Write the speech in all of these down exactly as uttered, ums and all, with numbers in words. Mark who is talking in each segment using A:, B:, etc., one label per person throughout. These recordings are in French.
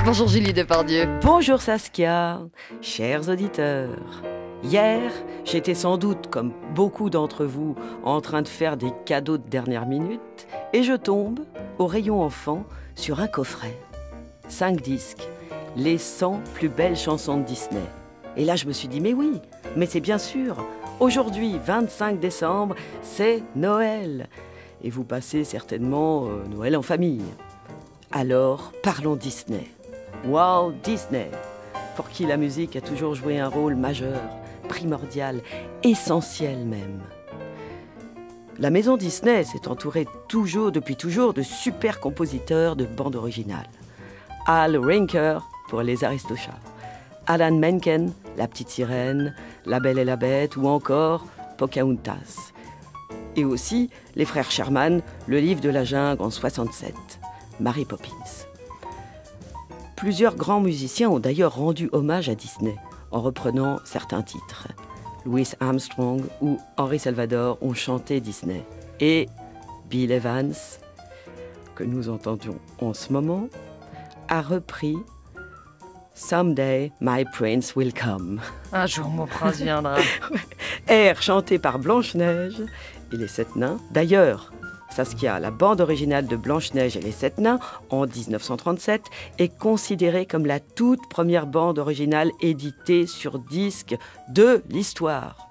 A: Bonjour Julie Depardieu.
B: Bonjour Saskia, chers auditeurs. Hier, j'étais sans doute, comme beaucoup d'entre vous, en train de faire des cadeaux de dernière minute et je tombe, au rayon enfant, sur un coffret. Cinq disques, les cent plus belles chansons de Disney. Et là, je me suis dit, mais oui, mais c'est bien sûr, aujourd'hui, vingt-cinq décembre, c'est Noël. Et vous passez certainement euh, Noël en famille. Alors, parlons Disney. Walt Disney, pour qui la musique a toujours joué un rôle majeur, primordial, essentiel même. La maison Disney s'est entourée toujours, depuis toujours, de super compositeurs de bandes originales. Al Rinker pour Les Aristochats, Alan Menken, La Petite Sirène, La Belle et la Bête ou encore Pocahontas. Et aussi les frères Sherman, Le Livre de la Jungle en soixante-sept, Mary Poppins. Plusieurs grands musiciens ont d'ailleurs rendu hommage à Disney en reprenant certains titres. Louis Armstrong ou Henry Salvador ont chanté Disney. Et Bill Evans, que nous entendons en ce moment, a repris Someday My Prince Will Come.
A: Un jour mon prince viendra.
B: Air chanté par Blanche-Neige et les Sept Nains. D'ailleurs, Saskia, la bande originale de Blanche-Neige et les Sept Nains, en dix-neuf cent trente-sept, est considérée comme la toute première bande originale éditée sur disque de l'histoire.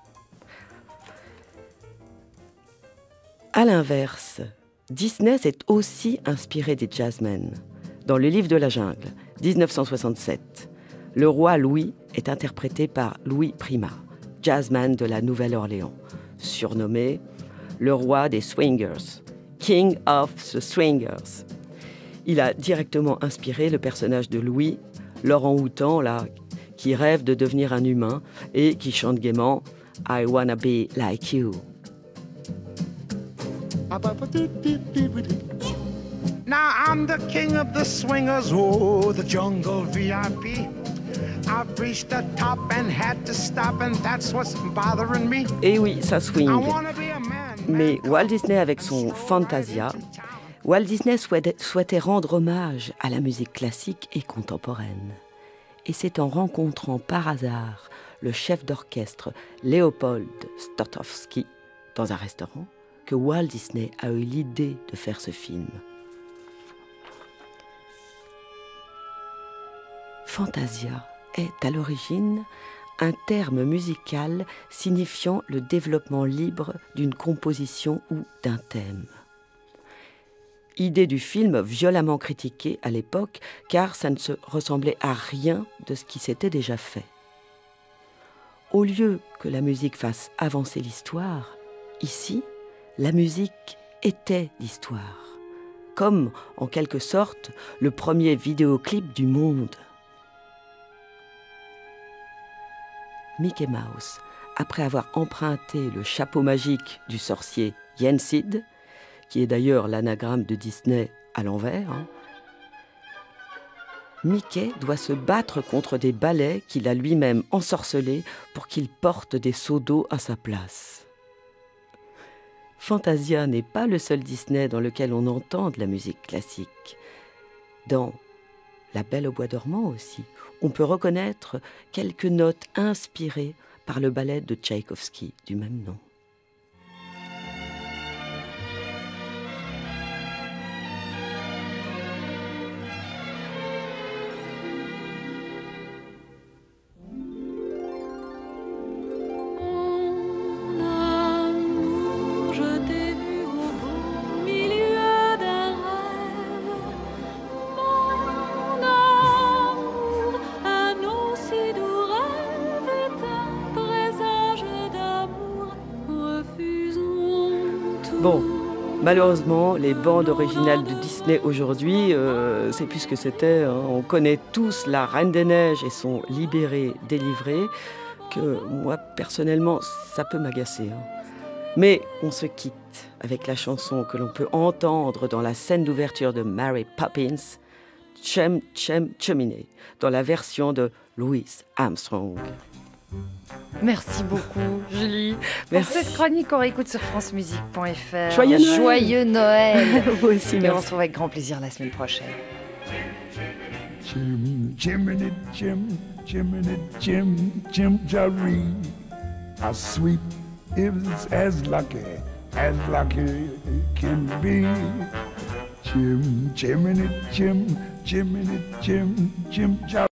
B: À l'inverse, Disney s'est aussi inspiré des jazzmen. Dans Le Livre de la Jungle, dix-neuf cent soixante-sept, le roi Louis est interprété par Louis Prima, jazzman de la Nouvelle-Orléans, surnommé le roi des swingers, King of the Swingers. Il a directement inspiré le personnage de Louis, l'orang-outan là, qui rêve de devenir un humain et qui chante gaiement « I wanna be like you ».
C: Now I'm the king of the swingers, oh, the jungle V I P. I've reached the top and had to stop, and that's what's bothering me.
B: Et oui, ça swing. Mais Walt Disney avec son Fantasia, Walt Disney souhaitait, souhaitait rendre hommage à la musique classique et contemporaine. Et c'est en rencontrant par hasard le chef d'orchestre Léopold Stokowski dans un restaurant que Walt Disney a eu l'idée de faire ce film. Fantasia est à l'origine un terme musical signifiant le développement libre d'une composition ou d'un thème. Idée du film violemment critiquée à l'époque car ça ne se ressemblait à rien de ce qui s'était déjà fait. Au lieu que la musique fasse avancer l'histoire, ici, la musique était l'histoire, comme en quelque sorte le premier vidéoclip du monde. Mickey Mouse, après avoir emprunté le chapeau magique du sorcier Yensid, qui est d'ailleurs l'anagramme de Disney à l'envers, hein, Mickey doit se battre contre des balais qu'il a lui-même ensorcelés pour qu'il porte des seaux d'eau à sa place. Fantasia n'est pas le seul Disney dans lequel on entend de la musique classique. Dans La Belle au bois dormant aussi, on peut reconnaître quelques notes inspirées par le ballet de Tchaïkovski du même nom. Bon, malheureusement, les bandes originales de Disney aujourd'hui, euh, c'est plus ce que c'était. Hein. On connaît tous La Reine des Neiges et son Libéré, délivré, que moi, personnellement, ça peut m'agacer. Hein. Mais on se quitte avec la chanson que l'on peut entendre dans la scène d'ouverture de Mary Poppins, Chum Chum Chumini, dans la version de Louis Armstrong.
A: Merci beaucoup, Julie.
B: Merci.
A: Pour cette chronique, on réécoute sur france musique point f r.
B: Joyeux Noël.
A: Joyeux Noël.
B: Vous aussi,
A: Et on
B: merci.
A: se retrouve avec grand plaisir la semaine prochaine.
C: Jim, Jiminy Jim, Jiminy Jim, Jim Jaree. A sweep is as lucky as lucky can be. Jim, Jiminy Jim, Jiminy Jim, Jim Jaree.